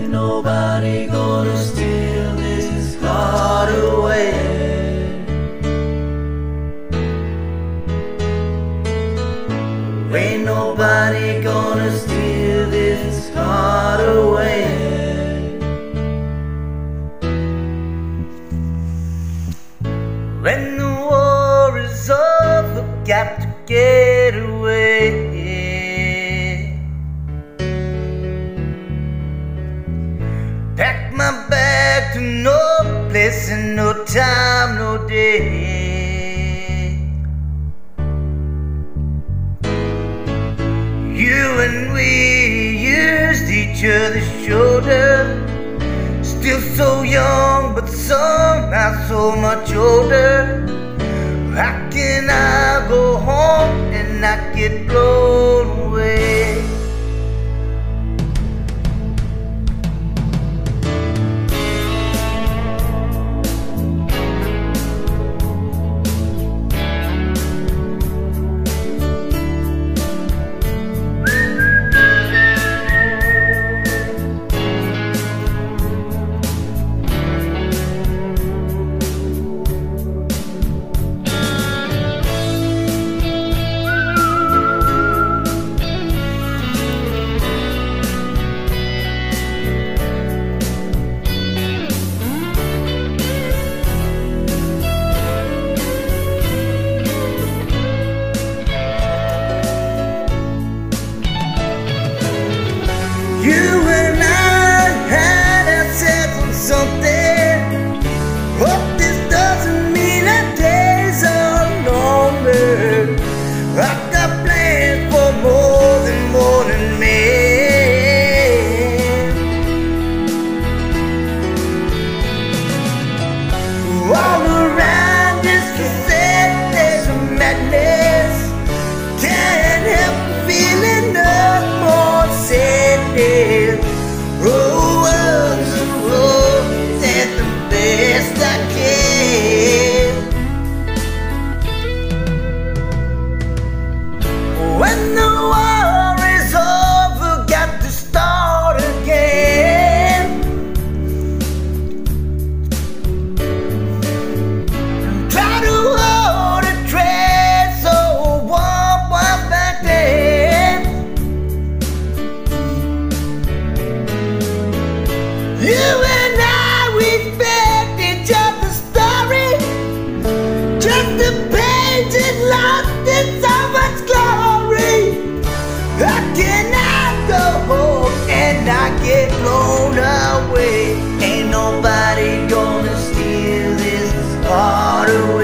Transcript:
nobody gonna steal this heart away. Ain't nobody gonna steal this heart away. When the war is over, got to get away. Pack my bag to no place and no time, no day. You and we used each other's shoulder. Still so young, but somehow so much older. How can I go home and not get blown away? You and I had ourselves something. Hope this doesn't mean our days are longer. I got plans for more than men. All around us you said there's a madness. Can't help feeling no more sadness. Roads and roads and the best I can. When the war is over, got to start again. Try to hold a thread so warm was back then. You and I, we fed each other's story. Just a page and lost in so much glory. How can I go home and not get blown away? Ain't nobody gonna steal this heart away.